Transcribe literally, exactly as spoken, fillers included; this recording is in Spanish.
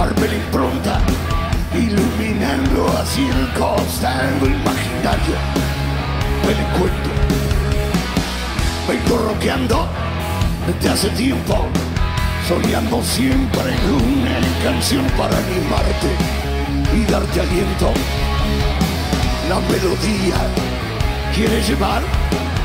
arme la impronta, iluminando así el costado imaginario del encuentro. Vengo rockeando desde hace tiempo, soñando siempre una canción para animarte y darte aliento. La melodía quiere llevar